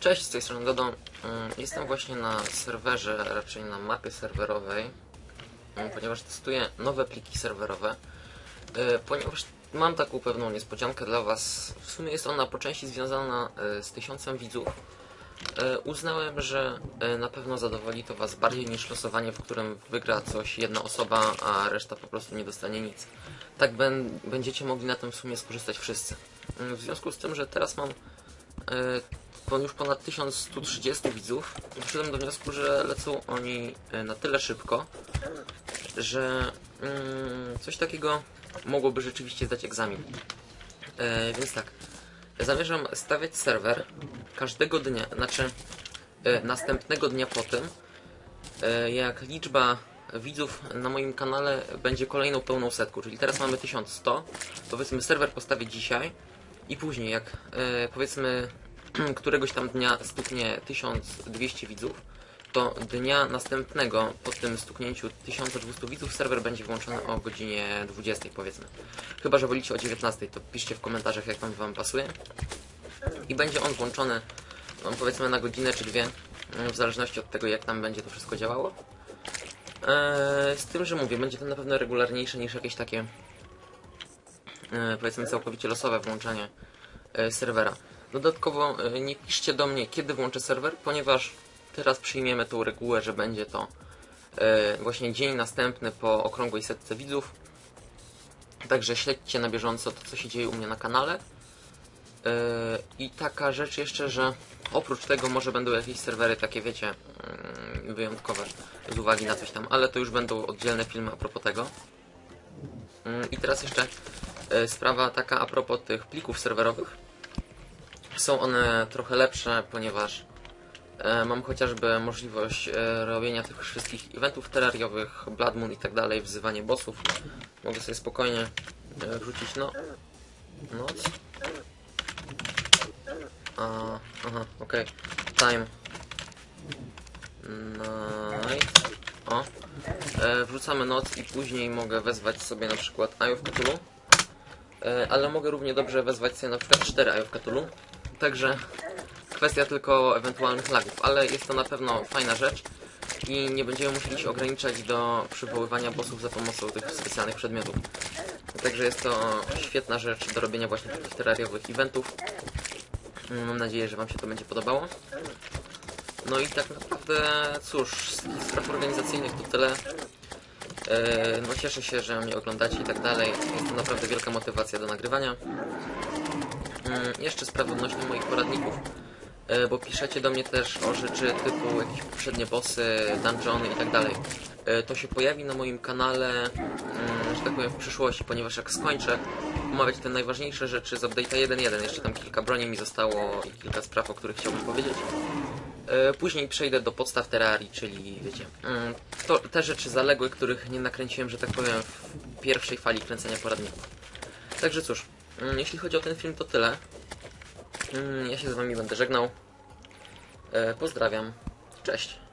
Cześć, z tej strony Dodo. Jestem właśnie na serwerze, raczej na mapie serwerowej, ponieważ testuję nowe pliki serwerowe, ponieważ mam taką pewną niespodziankę dla Was. W sumie jest ona po części związana z 1000 widzów. Uznałem, że na pewno zadowoli to Was bardziej niż losowanie, w którym wygra coś jedna osoba, a reszta po prostu nie dostanie nic. Tak będziecie mogli na tym w sumie skorzystać wszyscy. W związku z tym, że teraz mam już ponad 1130 widzów, doszedłem do wniosku, że lecą oni na tyle szybko, że coś takiego mogłoby rzeczywiście zdać egzamin. Więc tak, zamierzam stawiać serwer każdego dnia, następnego dnia po tym, jak liczba widzów na moim kanale będzie kolejną pełną setką, czyli teraz mamy 1100, powiedzmy serwer postawię dzisiaj i później jak powiedzmy któregoś tam dnia stuknie 1200 widzów, to dnia następnego po tym stuknięciu 1200 widzów serwer będzie włączony o godzinie 20 powiedzmy. Chyba że wolicie o 19, to piszcie w komentarzach jak Wam pasuje. I będzie on włączony no, powiedzmy na godzinę czy dwie, w zależności od tego jak tam będzie to wszystko działało. Z tym, że mówię, będzie to na pewno regularniejsze niż jakieś takie powiedzmy całkowicie losowe włączanie serwera. Dodatkowo nie piszcie do mnie, kiedy włączę serwer, ponieważ teraz przyjmiemy tą regułę, że będzie to właśnie dzień następny po okrągłej setce widzów. Także śledźcie na bieżąco to, co się dzieje u mnie na kanale. I taka rzecz jeszcze, że oprócz tego może będą jakieś serwery takie, wiecie, wyjątkowe z uwagi na coś tam, ale to już będą oddzielne filmy a propos tego. I teraz jeszcze sprawa taka a propos tych plików serwerowych. Są one trochę lepsze, ponieważ mam chociażby możliwość robienia tych wszystkich eventów terrariowych, Blood Moon i tak dalej, wzywanie bossów. Mogę sobie spokojnie wrzucić noc. Aha, okej. Time. Night. O. Wrzucamy noc i później mogę wezwać sobie na przykład Eye of Cthulhu. Ale mogę równie dobrze wezwać sobie na przykład 4 Eye of Cthulhu. Także kwestia tylko ewentualnych lagów, ale jest to na pewno fajna rzecz i nie będziemy musieli się ograniczać do przywoływania bossów za pomocą tych specjalnych przedmiotów. Także jest to świetna rzecz do robienia właśnie takich terrariowych eventów. Mam nadzieję, że Wam się to będzie podobało. No i tak naprawdę, cóż, z tych spraw organizacyjnych to tyle. No cieszę się, że mnie oglądacie i tak dalej. Jest to naprawdę wielka motywacja do nagrywania. Jeszcze sprawy odnośnie moich poradników, bo piszecie do mnie też o rzeczy typu jakieś poprzednie bossy, dungeony i tak dalej. To się pojawi na moim kanale, że tak powiem, w przyszłości, ponieważ jak skończę omawiać te najważniejsze rzeczy z update'a 1.1, jeszcze tam kilka broni mi zostało i kilka spraw, o których chciałbym powiedzieć. Później przejdę do podstaw Terrarii, czyli wiecie, te rzeczy zaległe, których nie nakręciłem, że tak powiem, w pierwszej fali kręcenia poradników. Także cóż, jeśli chodzi o ten film to tyle. Ja się z Wami będę żegnał. Pozdrawiam. Cześć.